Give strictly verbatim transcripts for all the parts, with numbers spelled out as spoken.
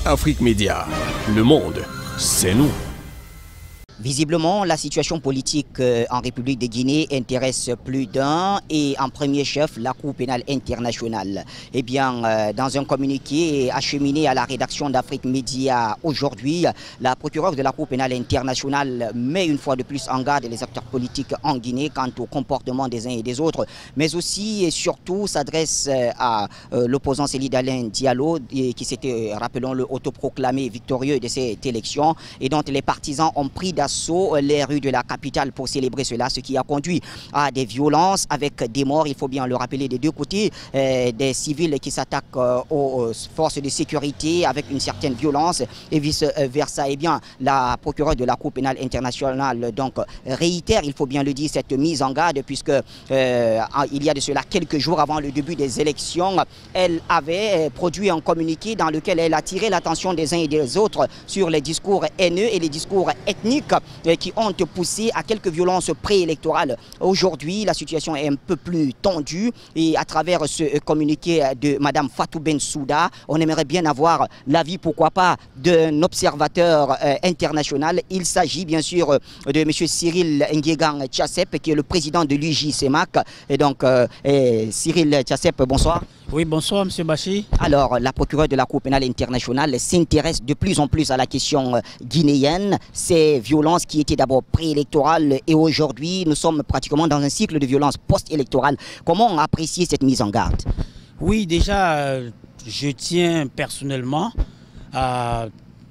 Afrique Média, le monde, c'est nous. Visiblement, la situation politique en République de Guinée intéresse plus d'un et en premier chef la Cour pénale internationale. Eh bien, dans un communiqué acheminé à la rédaction d'Afrique Média aujourd'hui, la procureure de la Cour pénale internationale met une fois de plus en garde les acteurs politiques en Guinée quant au comportement des uns et des autres, mais aussi et surtout s'adresse à l'opposant Cellou Dalein Diallo qui s'était, rappelons-le, autoproclamé victorieux de cette élection et dont les partisans ont pris d'assaut les rues de la capitale pour célébrer cela, ce qui a conduit à des violences avec des morts, il faut bien le rappeler, des deux côtés, euh, des civils qui s'attaquent euh, aux forces de sécurité avec une certaine violence et vice versa. Eh bien, la procureure de la Cour pénale internationale donc réitère, il faut bien le dire, cette mise en garde puisque euh, il y a de cela quelques jours avant le début des élections, elle avait produit un communiqué dans lequel elle a attiré l'attention des uns et des autres sur les discours haineux et les discours ethniques qui ont poussé à quelques violences préélectorales. Aujourd'hui, la situation est un peu plus tendue et à travers ce communiqué de Mme Fatou Bensouda, on aimerait bien avoir l'avis, pourquoi pas, d'un observateur euh, international. Il s'agit bien sûr de M. Cyril Nguégan Tchassep, qui est le président de l'U J C M A C. Et donc, euh, et Cyril Tchassep, bonsoir. Oui, bonsoir, M. Bachi. Alors, la procureure de la Cour pénale internationale s'intéresse de plus en plus à la question guinéenne. Ces violences qui étaient d'abord préélectorales et aujourd'hui, nous sommes pratiquement dans un cycle de violence post-électorale. Comment apprécier cette mise en garde? Oui, déjà, je tiens personnellement à,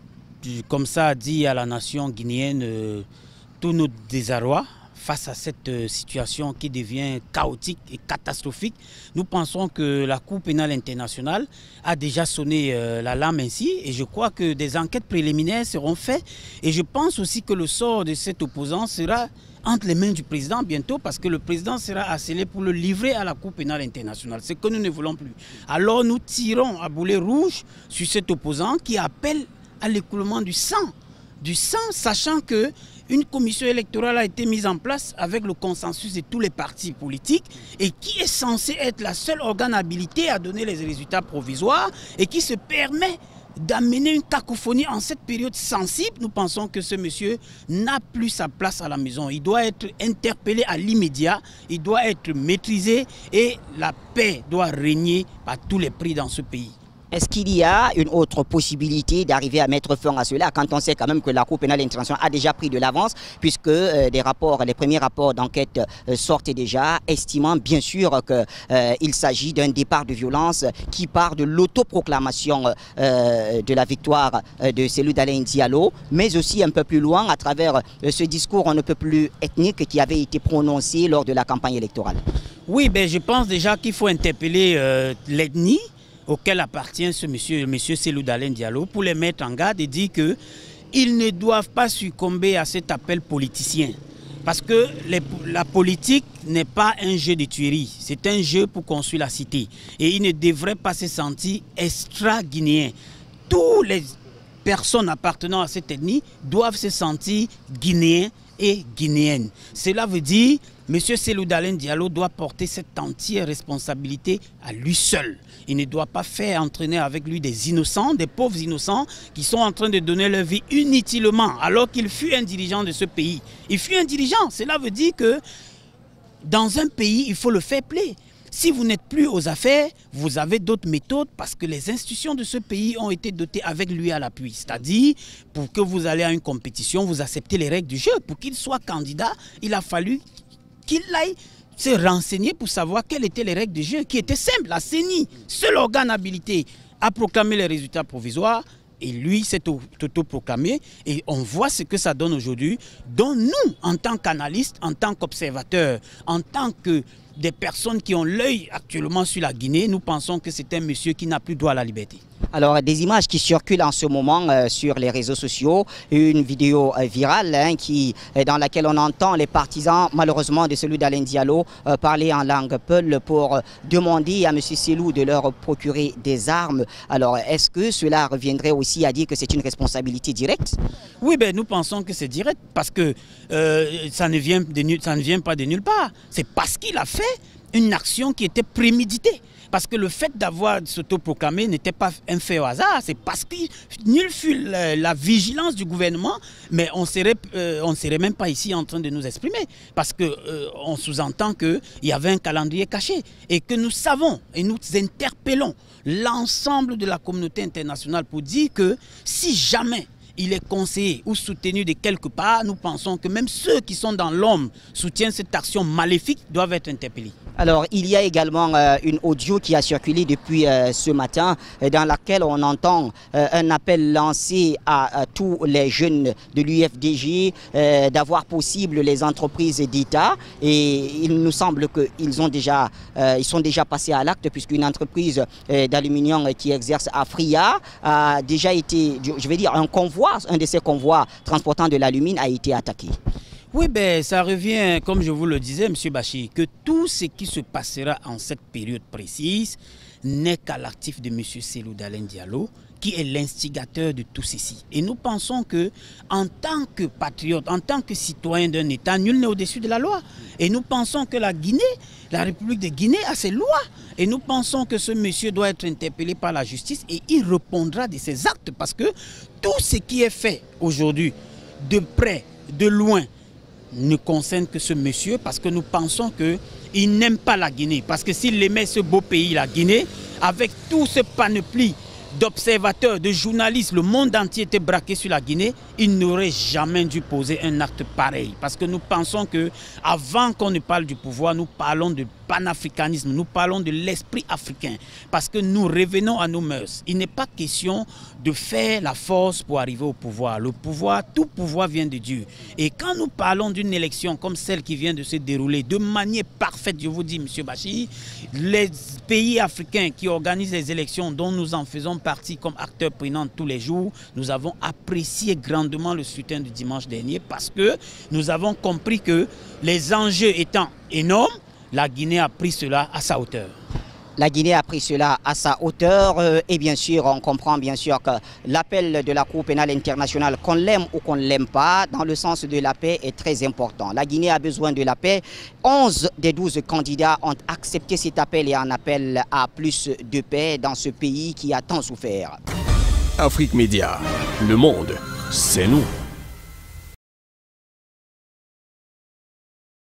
comme ça, à dire à la nation guinéenne euh, tout notre désarroi face à cette situation qui devient chaotique et catastrophique. Nous pensons que la Cour pénale internationale a déjà sonné euh, l'alarme ainsi et je crois que des enquêtes préliminaires seront faites et je pense aussi que le sort de cet opposant sera entre les mains du président bientôt parce que le président sera accéléré pour le livrer à la Cour pénale internationale, ce que nous ne voulons plus. Alors nous tirons à boulet rouge sur cet opposant qui appelle à l'écoulement du sang, du sang, sachant que une commission électorale a été mise en place avec le consensus de tous les partis politiques et qui est censée être la seule organe habilité à donner les résultats provisoires et qui se permet d'amener une cacophonie en cette période sensible. Nous pensons que ce monsieur n'a plus sa place à la maison. Il doit être interpellé à l'immédiat, il doit être maîtrisé et la paix doit régner à tous les prix dans ce pays. Est-ce qu'il y a une autre possibilité d'arriver à mettre fin à cela quand on sait quand même que la Cour pénale internationale a déjà pris de l'avance puisque euh, des rapports, les premiers rapports d'enquête euh, sortent déjà, estimant bien sûr qu'il euh, s'agit d'un départ de violence qui part de l'autoproclamation euh, de la victoire euh, de Cellou Dalein Diallo, mais aussi un peu plus loin à travers euh, ce discours on ne peut plus ethnique qui avait été prononcé lors de la campagne électorale. Oui, ben, je pense déjà qu'il faut interpeller euh, l'ethnie auquel appartient ce monsieur, monsieur Cellou Dalein Diallo, pour les mettre en garde et dire qu'ils ne doivent pas succomber à cet appel politicien. Parce que les, la politique n'est pas un jeu de tuerie, c'est un jeu pour construire la cité. Et ils ne devraient pas se sentir extra-guinéens. Toutes les personnes appartenant à cette ethnie doivent se sentir guinéens et guinéennes. Cela veut dire M. Cellou Dalein Diallo doit porter cette entière responsabilité à lui seul. Il ne doit pas faire entraîner avec lui des innocents, des pauvres innocents qui sont en train de donner leur vie inutilement alors qu'il fut un dirigeant de ce pays. Il fut un dirigeant, cela veut dire que dans un pays, il faut le fair play. Si vous n'êtes plus aux affaires, vous avez d'autres méthodes parce que les institutions de ce pays ont été dotées avec lui à l'appui. C'est-à-dire, pour que vous allez à une compétition, vous acceptez les règles du jeu. Pour qu'il soit candidat, il a fallu qu'il aille se renseigner pour savoir quelles étaient les règles du jeu, qui étaient simples. La C E N I, seul organe habilité à proclamer les résultats provisoires, et lui s'est autoproclamé et on voit ce que ça donne aujourd'hui. Donc nous, en tant qu'analystes, en tant qu'observateurs, en tant que des personnes qui ont l'œil actuellement sur la Guinée, nous pensons que c'est un monsieur qui n'a plus droit à la liberté. Alors, des images qui circulent en ce moment euh, sur les réseaux sociaux, une vidéo euh, virale hein, qui, euh, dans laquelle on entend les partisans, malheureusement, de Cellou Dalein Diallo euh, parler en langue peul pour euh, demander à M. Cellou de leur procurer des armes. Alors, est-ce que cela reviendrait aussi à dire que c'est une responsabilité directe? Oui, ben, nous pensons que c'est direct parce que euh, ça, ne vient de, ça ne vient pas de nulle part. C'est parce qu'il a fait une action qui était préméditée. Parce que le fait d'avoir s'autoproclamé n'était pas un fait au hasard. C'est parce que nulle fut la, la vigilance du gouvernement, mais on ne serait, euh, on serait même pas ici en train de nous exprimer. Parce qu'on euh, sous-entend qu'il y avait un calendrier caché. Et que nous savons et nous interpellons l'ensemble de la communauté internationale pour dire que si jamais il est conseillé ou soutenu de quelque part, nous pensons que même ceux qui sont dans l'ombre soutiennent cette action maléfique doivent être interpellés. Alors, il y a également euh, une audio qui a circulé depuis euh, ce matin euh, dans laquelle on entend euh, un appel lancé à, à tous les jeunes de l'U F D G euh, d'avoir possible les entreprises d'État. Et il nous semble qu'ils ont déjà, euh, ils sont déjà passés à l'acte puisqu'une entreprise euh, d'aluminium qui exerce à Fria a déjà été, je vais dire, un convoi, un de ces convois transportant de l'alumine a été attaqué. Oui, ben, ça revient, comme je vous le disais, M. Bachir, que tout ce qui se passera en cette période précise n'est qu'à l'actif de M. Cellou Dalein Diallo, qui est l'instigateur de tout ceci. Et nous pensons que, en tant que patriote, en tant que citoyen d'un État, nul n'est au-dessus de la loi. Et nous pensons que la Guinée, la République de Guinée a ses lois. Et nous pensons que ce monsieur doit être interpellé par la justice et il répondra de ses actes. Parce que tout ce qui est fait aujourd'hui, de près, de loin, ne concerne que ce monsieur parce que nous pensons qu'il n'aime pas la Guinée. Parce que s'il aimait ce beau pays, la Guinée, avec tout ce panoplie d'observateurs, de journalistes, le monde entier était braqué sur la Guinée, il n'aurait jamais dû poser un acte pareil. Parce que nous pensons que avant qu'on ne parle du pouvoir, nous parlons de panafricanisme, nous parlons de l'esprit africain. Parce que nous revenons à nos mœurs. Il n'est pas question de faire la force pour arriver au pouvoir. Le pouvoir, tout pouvoir vient de Dieu. Et quand nous parlons d'une élection comme celle qui vient de se dérouler de manière parfaite, je vous dis, M. Bachir, les pays africains qui organisent les élections dont nous en faisons partie comme acteurs prenants tous les jours, nous avons apprécié grandement le scrutin du dimanche dernier parce que nous avons compris que les enjeux étant énormes, la Guinée a pris cela à sa hauteur. La Guinée a pris cela à sa hauteur euh, et bien sûr, on comprend bien sûr que l'appel de la Cour pénale internationale, qu'on l'aime ou qu'on ne l'aime pas, dans le sens de la paix est très important. La Guinée a besoin de la paix. onze des douze candidats ont accepté cet appel et en appellent à plus de paix dans ce pays qui a tant souffert. Afrique Média, le monde, c'est nous.